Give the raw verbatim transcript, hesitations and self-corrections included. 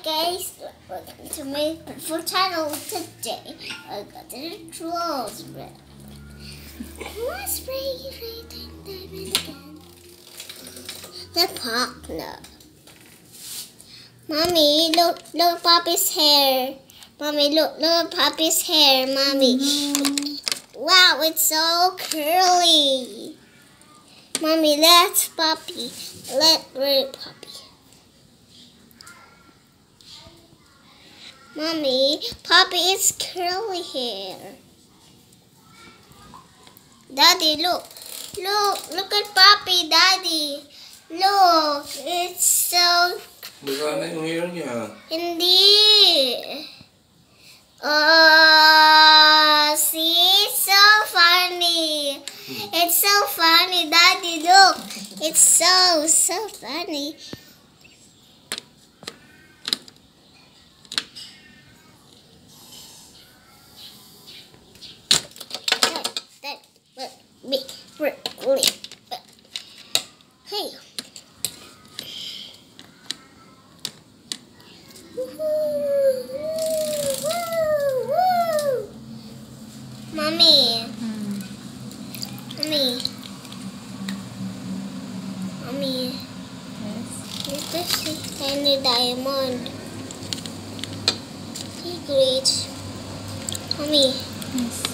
Guys, welcome to my beautiful channel. Today I got the trolls red. Let's spray everything diamond again. The partner. Mommy, look, look Poppy's hair. Mommy, look, look Poppy's hair. Mommy, mm-hmm. Wow, it's so curly. Mommy, let's Poppy. Let red Poppy. Mommy, Poppy is curly hair. Daddy, look. Look, look at Poppy, Daddy. Look, it's so... Magana yung hair niya. Hindi. Oh, see? It's so funny. It's so funny, Daddy, look. It's so, so funny. Me, really. Hey. Mommy. Hmm. Mommy. Mommy. Yes. Look at this tiny diamond. Hey, great. Mommy. Yes.